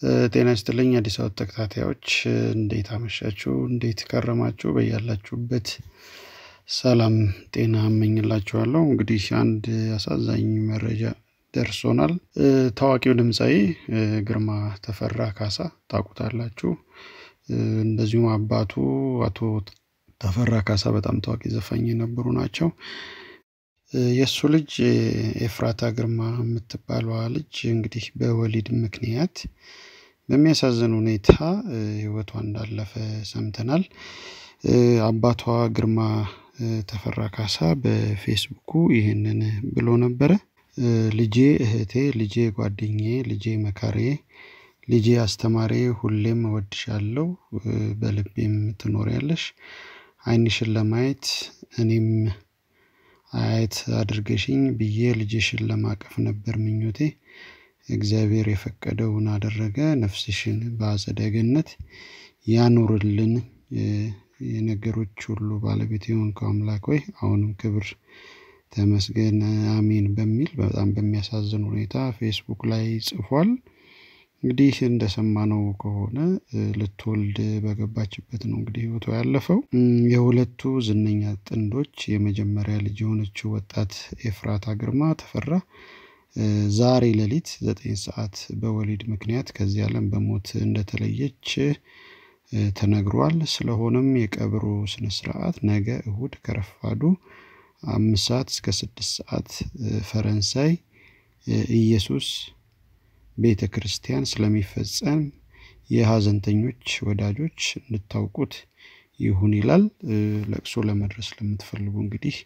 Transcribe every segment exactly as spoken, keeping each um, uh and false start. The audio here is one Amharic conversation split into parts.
ጤና ይስጥልኝ አዲስ አበባ ተከታታዮች እንዴት አመሻችሁ እንዴት ከረማችሁ በያላችሁበት ሰላም ጤና እመኝላችኋለሁ። እንግዲህ አንድ አሳዛኝ መረጃ ደርሶናል። ታዋቂው ድምጻዊ ግርማ ተፈራ ካሳ ታውቁታላችሁ። እንደዚሁም አባቱ አቶ ተፈራ ካሳ በጣም ታዋቂ ዘፋኝ የነበሩ ናቸው። የሱ ልጅ ኤፍራታ ግርማ የምትባለው ልጅ እንግዲህ በወሊድ ምክንያት በሚያሳዝን ሁኔታ ህይወቷ እንዳለፈ ሰምተናል። አባቷ ግርማ ተፈራ ካሳ በፌስቡኩ ይሄንን ብሎ ነበር። ልጄ እህቴ ልጄ ጓደኛዬ ልጄ መካሪዬ ልጄ አስተማሪዬ ሁሌም እወድሻለሁ በልቤም ትኖሪያለሽ አይንሽን ለማየት እኔም አይት አድርገሽኝ ብዬ ልጅሽን ለማቀፍ ነበር ምኞቴ እግዚአብሔር የፈቀደውን አደረገ ነፍስሽን በአጸደ ገነት ያኑርልን የነገሮች ሁሉ ባለቤት የሆንከው አምላክ ሆይ አሁንም ክብር ተመስገን አሜን በሚል በጣም በሚያሳዝን ሁኔታ ፌስቡክ ላይ ጽፏል። እንግዲህ እንደሰማነው ከሆነ ልትወልድ በገባችበት ነው እንግዲህ ህይወቷ ያለፈው። የሁለቱ ዝነኛ ጥንዶች የመጀመሪያ ልጅ የሆነችው ወጣት ኤፍራታ ግርማ ተፈራ ዛሬ ሌሊት ዘጠኝ ሰዓት በወሊድ ምክንያት ከዚህ ዓለም በሞት እንደተለየች ተነግሯል። ስለሆነም የቀብሩ ስነ ስርዓት ነገ እሁድ ከረፋዱ አምስት ሰዓት እስከ ስድስት ሰዓት ፈረንሳይ ኢየሱስ ቤተክርስቲያን ስለሚፈጸም የሐዘንተኞች ወዳጆች እንድታውቁት ይሁን ይላል። ለቅሶ ለመድረስ ለምትፈልጉ እንግዲህ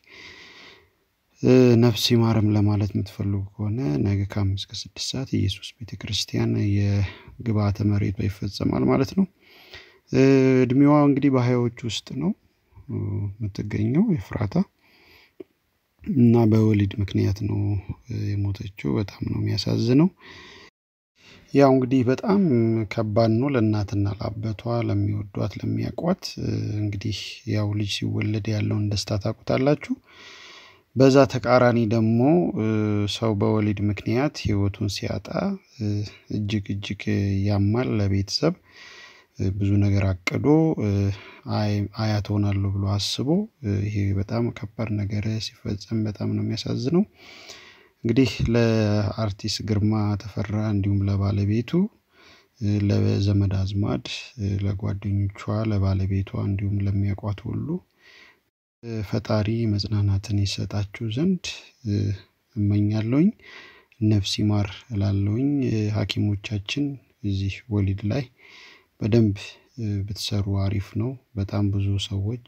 ነፍስ ይማርም ለማለት የምትፈልጉ ከሆነ ነገ ከአምስት እስከ ስድስት ሰዓት ኢየሱስ ቤተክርስቲያን የግብአተ መሬቷ ይፈጸማል ማለት ነው። እድሜዋ እንግዲህ በሃያዎች ውስጥ ነው የምትገኘው ኤፍራታ እና በወሊድ ምክንያት ነው የሞተችው በጣም ነው የሚያሳዝነው። ያው እንግዲህ በጣም ከባድ ነው ለእናትና ለአባቷ ለሚወዷት ለሚያቋት እንግዲህ ያው ልጅ ሲወለድ ያለውን ደስታ ታውቁታላችሁ። በዛ ተቃራኒ ደግሞ ሰው በወሊድ ምክንያት ህይወቱን ሲያጣ እጅግ እጅግ ያማል። ለቤተሰብ ብዙ ነገር አቅዶ አያት ሆናለሁ ብሎ አስቦ ይሄ በጣም ከባድ ነገር ሲፈጸም በጣም ነው የሚያሳዝነው። እንግዲህ ለአርቲስት ግርማ ተፈራ እንዲሁም ለባለቤቱ ለዘመድ አዝማድ ለጓደኞቿ ለባለቤቷ እንዲሁም ለሚያቋት ሁሉ ፈጣሪ መጽናናትን ይሰጣችሁ ዘንድ እመኛለሁኝ። ነፍስ ይማር እላለሁኝ። ሐኪሞቻችን እዚህ ወሊድ ላይ በደንብ ብትሰሩ አሪፍ ነው። በጣም ብዙ ሰዎች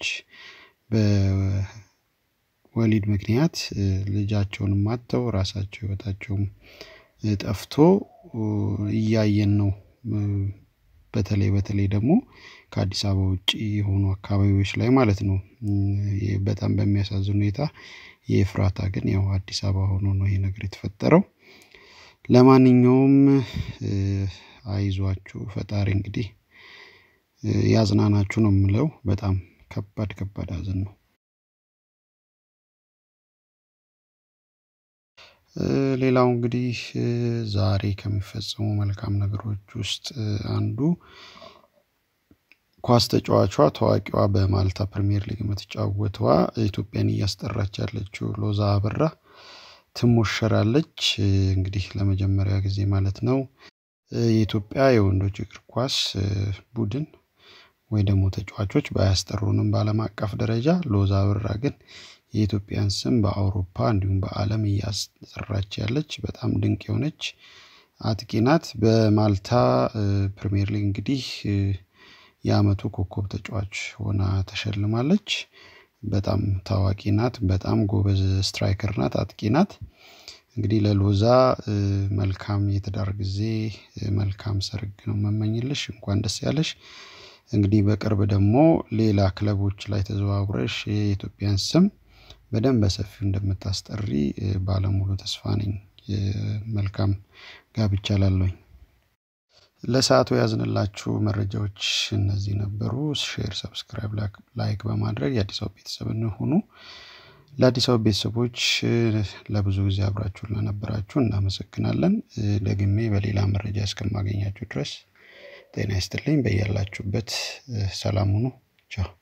በወሊድ ምክንያት ልጃቸውን ማጥተው ራሳቸው ህይወታቸውን ጠፍቶ እያየን ነው። በተለይ በተለይ ደግሞ ከአዲስ አበባ ውጪ የሆኑ አካባቢዎች ላይ ማለት ነው። በጣም በሚያሳዝን ሁኔታ የኤፍራታ ግን ያው አዲስ አበባ ሆኖ ነው ይሄ ነገር የተፈጠረው። ለማንኛውም አይዟችሁ ፈጣሪ እንግዲህ ያጽናናችሁ ነው የምለው። በጣም ከባድ ከባድ ሀዘን ነው። ሌላው እንግዲህ ዛሬ ከሚፈጸሙ መልካም ነገሮች ውስጥ አንዱ ኳስ ተጫዋቿ ታዋቂዋ በማልታ ፕሪሚየር ሊግ የምትጫወተዋ ኢትዮጵያን እያስጠራች ያለችው ሎዛ አበራ ትሞሸራለች እንግዲህ ለመጀመሪያ ጊዜ ማለት ነው። የኢትዮጵያ የወንዶች እግር ኳስ ቡድን ወይ ደግሞ ተጫዋቾች ባያስጠሩንም በዓለም አቀፍ ደረጃ ሎዛ አበራ ግን የኢትዮጵያን ስም በአውሮፓ እንዲሁም በዓለም እያስጠራች ያለች በጣም ድንቅ የሆነች አጥቂ ናት። በማልታ ፕሪሚየር ሊግ እንግዲህ የአመቱ ኮከብ ተጫዋች ሆና ተሸልማለች። በጣም ታዋቂ ናት በጣም ጎበዝ ስትራይከር ናት አጥቂ ናት። እንግዲህ ለሎዛ መልካም የትዳር ጊዜ መልካም ሰርግ ነው መመኝልሽ እንኳን ደስ ያለሽ። እንግዲህ በቅርብ ደግሞ ሌላ ክለቦች ላይ ተዘዋውረሽ የኢትዮጵያን ስም በደንብ በሰፊው እንደምታስጠሪ ባለሙሉ ተስፋ ነኝ። መልካም ጋብቻ ላለሁኝ። ለሰዓቱ ያዝንላችሁ መረጃዎች እነዚህ ነበሩ። ሼር ሰብስክራይብ ላይክ በማድረግ የአዲስ አበባ ቤተሰብ እንሁኑ። ለአዲስ አበባ ቤተሰቦች ለብዙ ጊዜ አብራችሁን ለነበራችሁ እናመሰግናለን። ደግሜ በሌላ መረጃ እስከማገኛችሁ ድረስ ጤና ይስጥልኝ። በያላችሁበት ሰላም ሁኑ። ቻው